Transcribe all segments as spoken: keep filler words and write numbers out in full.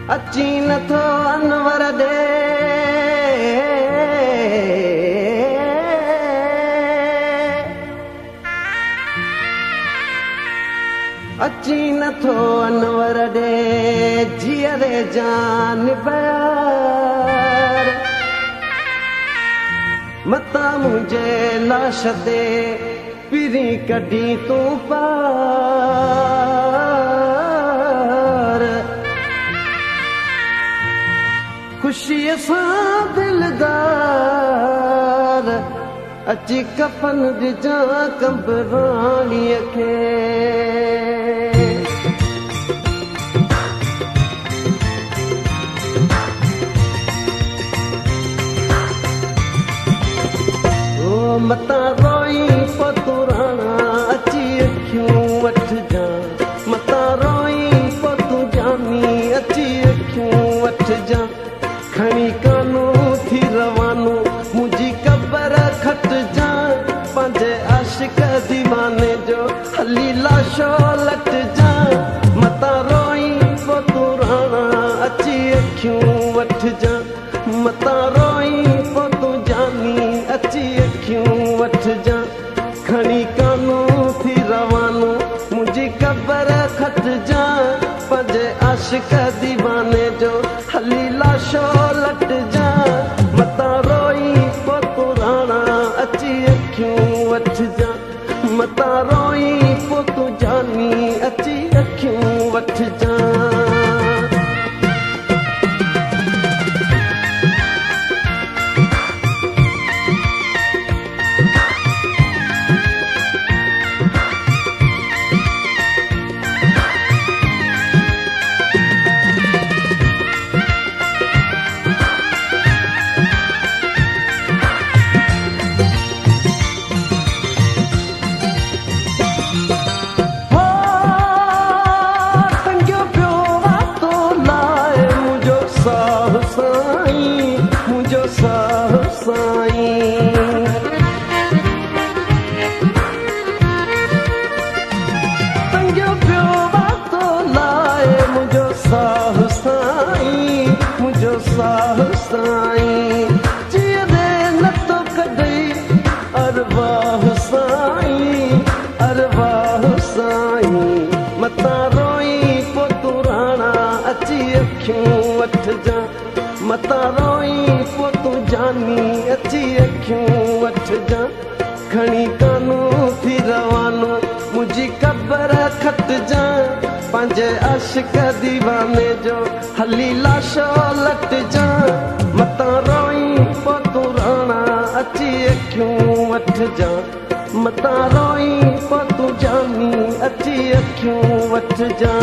अची नथो अनवर दे अची नथो अनवर दे जीअरे जान प्यार मता मुझे लाश दे पिरी कढी तू पार खुशी सां दिलदार अची कफन ॾिजां कंबराणीअ खे मता रोई पतुराणा अची अखियूं वठजां मता रोई पतु जानी अची अखियूं वठजां खणी कानो थी रवानो मुंहिंजी कबर खटजां पंहिंजे आशिक दीवाने जो हली लाशो लटजां मता रोई पतुराणा अची अखियूं वठजां मता रोई पतु जानी अची अखियूं वठजां खणी कानो थी रवानो मुंहिंजी कबर खटजां पंहिंजे आशिक दीवाने जो हली लाशो लटजां मता रोई पतुराणा अची अखियूं वठजां मता रोई पतु जानी अची अखियूं वठजां मता रोई पतु जानी अची अखियूं वठजां खणी कानो थी रवानो मुंहिंजी कबर खटजां पंहिंजे आशिक दीवाने जो हली लाशो लटजां मता रोई पतुराणा अची अखियूं वठजां मता रोई पतु जानी अची अखियूं वठजां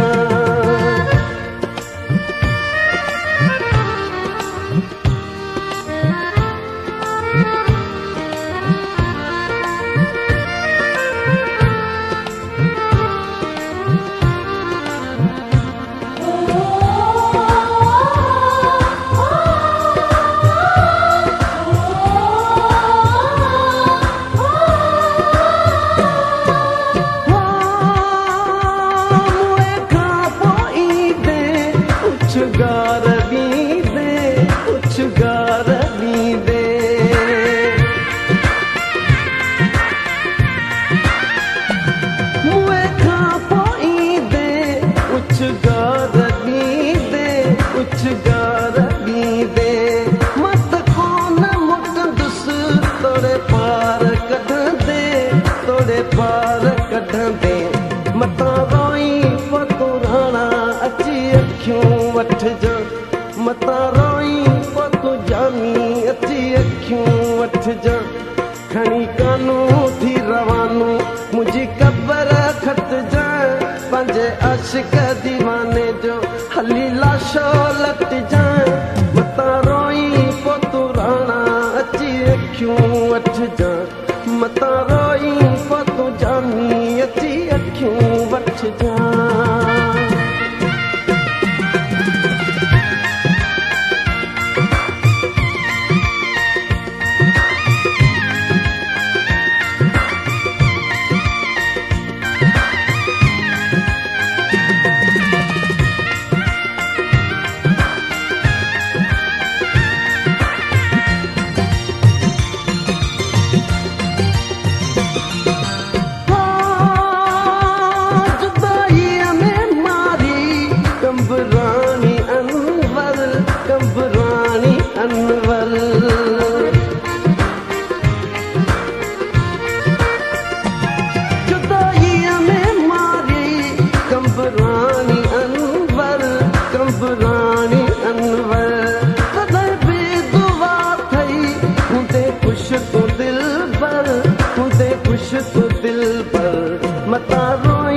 मता रोई पतुराणा अची अखियूं वठजां मता रोई पतु जानी अची अखियूं वठजां खणी कानो थी रवानो मुंहिंजी कबर खटजां पंहिंजे आशिक दीवाने जो हली लाशो लटजां मता रोई पतुराणा अची अखियूं वठजां मता रोई पतु जानी अची अखियूं वठजां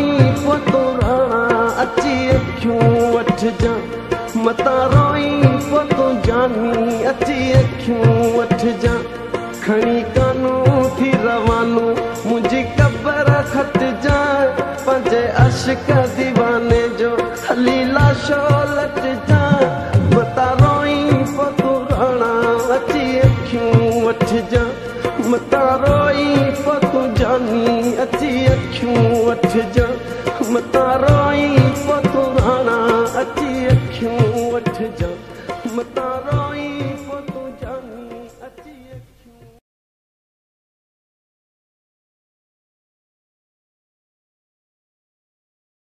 रोई पतो राणा अची अखियूं वठिजां मतां रोई पतो जानी अची अखियूं वठिजां खणी कानूं थी रवानू मुंहिंजी क़बर खटिजां पंहिंजे अश्क दीवाने जो हली लाशो लटिजां मतां रोई पतो राणा अची अखियूं वठिजां मतां रोई पतो जानी अची अखियूं वठिजां मतां रोई पतो राणा अची अखियूं वठिजां मतां